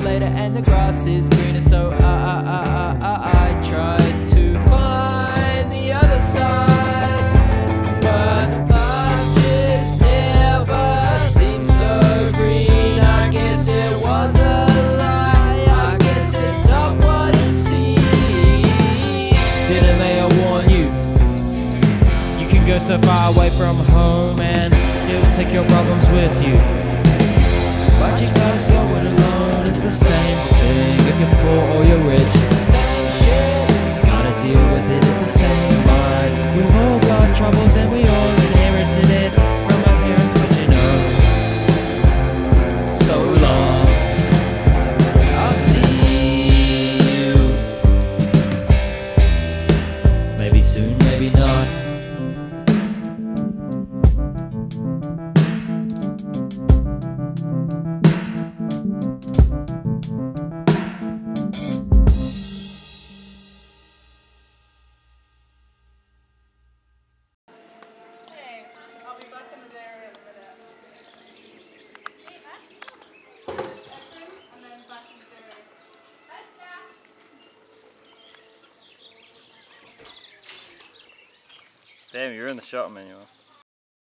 later and the grass is greener. So I tried to find the other side, but life just never seemed so green. I guess it was a lie, I guess it's not what it seems. Didn't they warn you? You can go so far away from home and still take your problems with you, but you gotta go it alone. It's the same thing if you're poor or you're rich. It's the same shit, gotta deal with it. It's the same mind. We've all got troubles and we all inherited it from our parents, but you know, so long, I'll see you. Maybe soon, maybe not. Damn, you're in the shot manual.